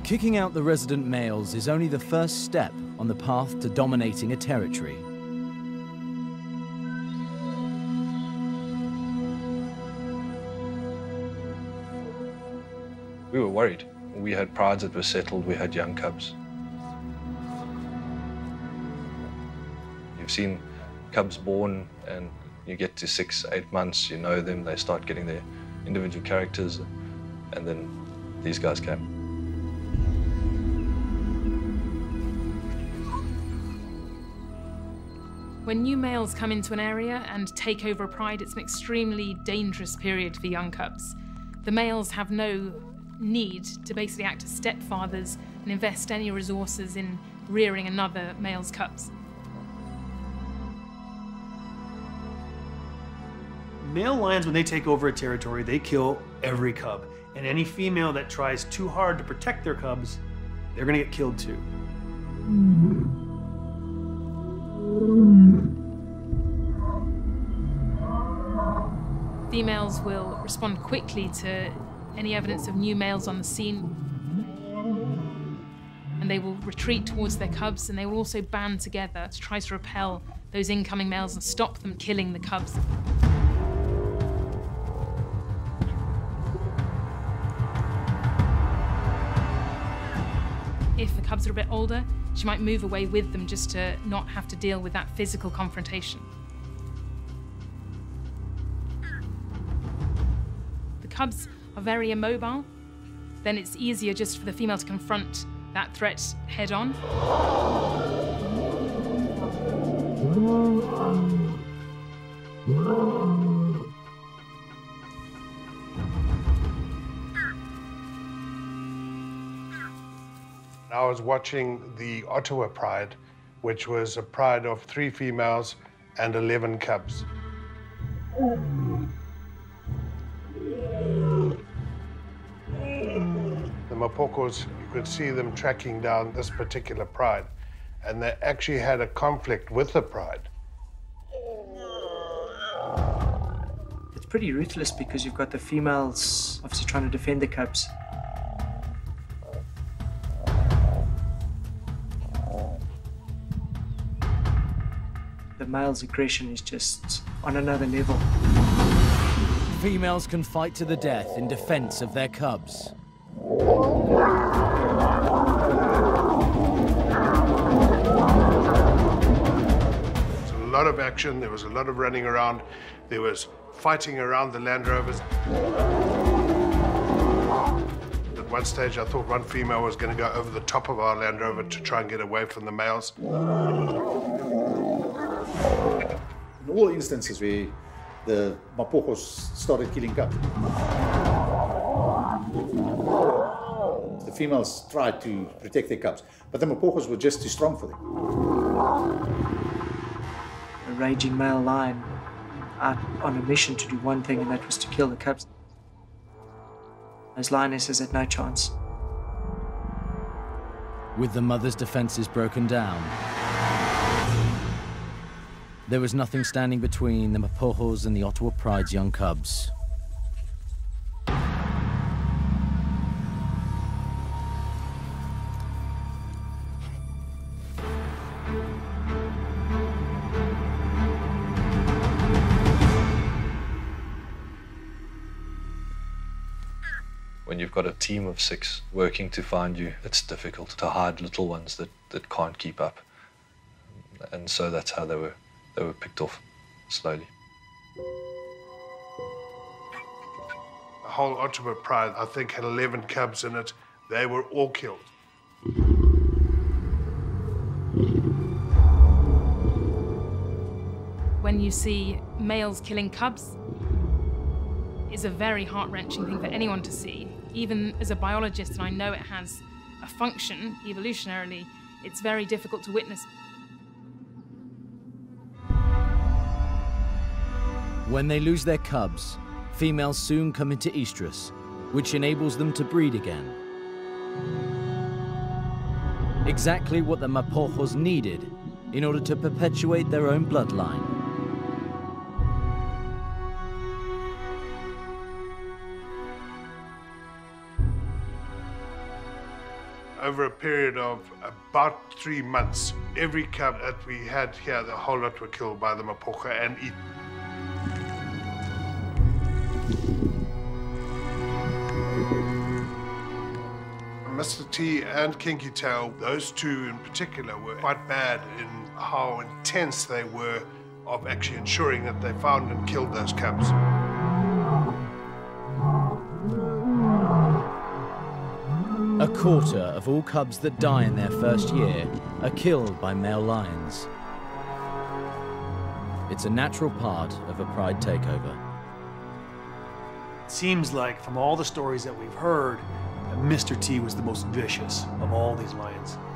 Kicking out the resident males is only the first step on the path to dominating a territory. We were worried. We had prides that were settled, we had young cubs. You've seen cubs born and you get to 6, 8 months, you know them, they start getting their individual characters, and then these guys came. When new males come into an area and take over a pride, it's an extremely dangerous period for young cubs. The males have no need to basically act as stepfathers and invest any resources in rearing another male's cubs. Male lions, when they take over a territory, they kill every cub. And any female that tries too hard to protect their cubs, they're gonna get killed too. Females will respond quickly to any evidence of new males on the scene, and they will retreat towards their cubs, and they will also band together to try to repel those incoming males and stop them killing the cubs. If the cubs are a bit older, she might move away with them just to not have to deal with that physical confrontation. The cubs are very immobile, then it's easier just for the female to confront that threat head on. I was watching the Ottawa pride, which was a pride of 3 females and 11 cubs. The Mapogos, you could see them tracking down this particular pride, and they actually had a conflict with the pride. It's pretty ruthless because you've got the females obviously trying to defend the cubs. The male's aggression is just on another level. Females can fight to the death in defense of their cubs. There was a lot of action, there was a lot of running around, there was fighting around the Land Rovers. At one stage, I thought one female was going to go over the top of our Land Rover to try and get away from the males. In all instances where the Mapogos started killing cubs, the females tried to protect their cubs, but the Mapogos were just too strong for them. A raging male lion out on a mission to do one thing, and that was to kill the cubs. Those lionesses had no chance. With the mother's defenses broken down, there was nothing standing between the Mapogos and the Ottawa pride's young cubs. When you've got a team of 6 working to find you, it's difficult to hide little ones that can't keep up. And so that's how they were picked off slowly. The whole Ottawa pride, I think, had 11 cubs in it. They were all killed. When you see males killing cubs, it's a very heart-wrenching thing for anyone to see. Even as a biologist, and I know it has a function evolutionarily, it's very difficult to witness. When they lose their cubs, females soon come into estrus, which enables them to breed again. Exactly what the Mapogos needed in order to perpetuate their own bloodline. over a period of about 3 months, every cub that we had here, the whole lot were killed by the Mapogo and eaten. Mr. T and Kinky Tail, those two in particular, were quite bad in how intense they were of actually ensuring that they found and killed those cubs. A quarter of all cubs that die in their first year are killed by male lions. It's a natural part of a pride takeover. It seems like from all the stories that we've heard, that Mr. T was the most vicious of all these lions.